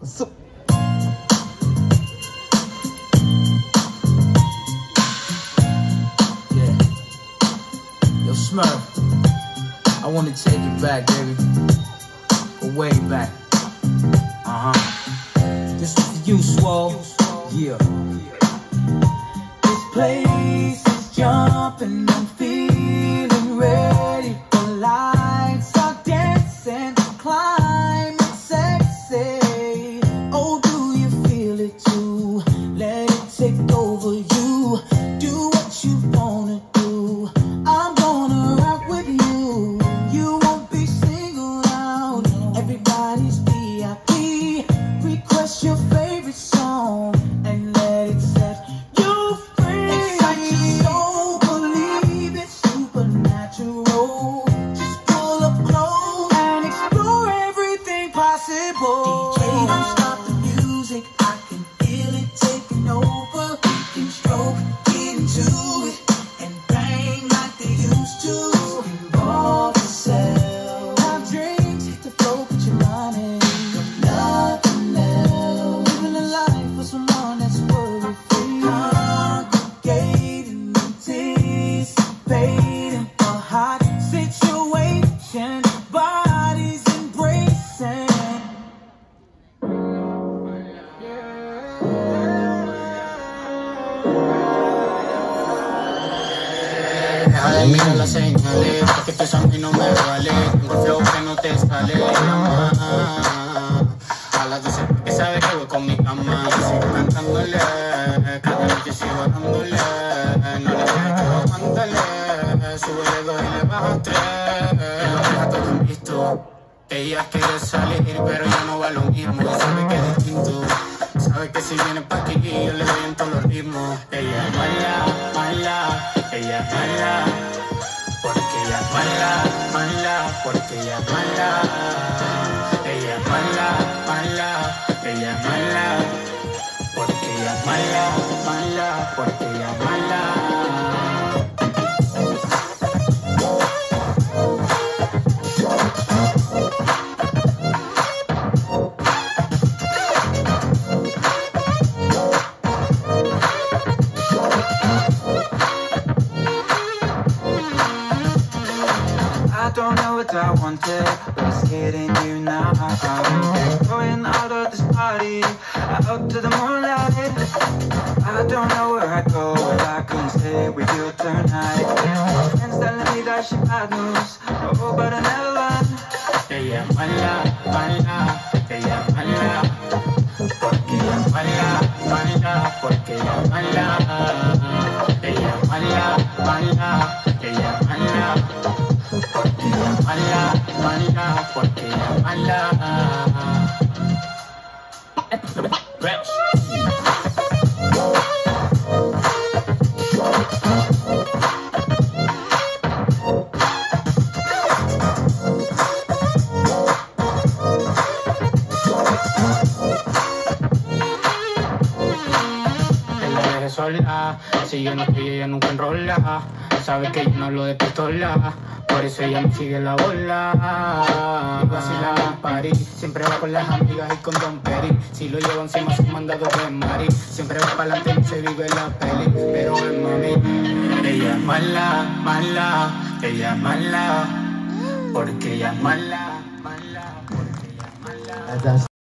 What's up? Yeah. Yo, Smurf, I wanna take it back, baby. Go way back. This is for you, Swole. Yeah. This place is jumping, I'm feeling ready. The lights are dancing, climb it sexy. Oh, do you feel it too? Let it take over you. Do what you wanna do. I'm gonna rock with you. You won't be singled out. Everybody's VIP. Request your favorite song and let it set you free. Excite your soul, believe it's supernatural. Just pull up close and explore everything possible. DJ, don't stop the music. I can feel it taking over. You can stroke, get into it, and bang like they used to. Involve yourself. Have drinks, hit the floor, put your money. Nothing else. Living a life for someone that's worry-free. Congregating, anticipating a hot situation. Bodies embracing. Deja de mirar las señales, porque tú a mí no me vale. Tengo flow que no te sale. A las 12 porque sabe que voy con mi cama. Sigo cantándole, cada noche sigo dándole. No le dejes que aguántale. Súbele 2 y le bajas 3. Que lo deja todo en visto. Ella quiere salir, pero ya no va lo mismo. Sabe que es distinto. Sabe que si viene pa' aquí, yo le doy en todos los ritmos. Ella es mala, mala. Ella es mala. Porque ella es mala, mala. Porque ella es mala. Ella es mala, mala. Ella es mala. Porque ella es mala, mala. Porque ella es mala. I don't know what I wanted, but it's getting you now. Going out of this party, out to the moonlight. I don't know where I go if I couldn't stay with you tonight. Friends telling me that she bad news, oh, but I never learned. Ella es mala, mala. Ella es mala. Porque ella es mala, mala. Porque ella es mala. Ella es mala, mala. Ella es mala. Porque ella es mala, mala. Porque ella es mala. Sola, si yo no estoy, ella nunca enrola. Sabe que yo no hablo de pistola, por eso ella me sigue la bola. Y vacila en París, siempre va con las amigas y con Don Peri. Si lo llevan encima son mandados de Mari. Siempre va para adelante y se vive la peli. Pero es mami, ella es mala, mala. Ella es mala, porque ella es mala, mala. Porque ella es mala.